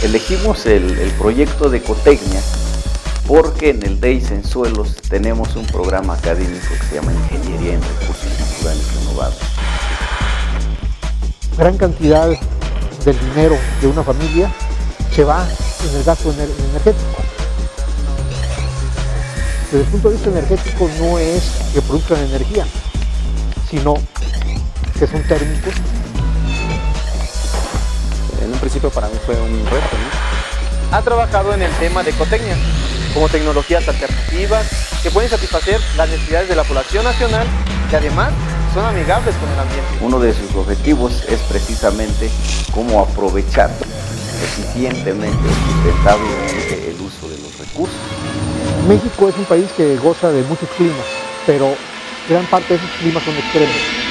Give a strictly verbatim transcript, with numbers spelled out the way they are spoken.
Elegimos el, el proyecto de Ecotecnia porque en el D E I S en Suelos tenemos un programa académico que se llama Ingeniería en Recursos Naturales Renovables. Gran cantidad del dinero de una familia se va en el gasto ener energético. Desde el punto de vista energético no es que produzcan energía, sino que son térmicos. En un principio para mí fue un reto, ¿no? Ha trabajado en el tema de ecotecnia, como tecnologías alternativas que pueden satisfacer las necesidades de la población nacional y además son amigables con el ambiente. Uno de sus objetivos es precisamente cómo aprovechar eficientemente y sustentablemente el uso de los recursos. México es un país que goza de muchos climas, pero gran parte de esos climas son extremos.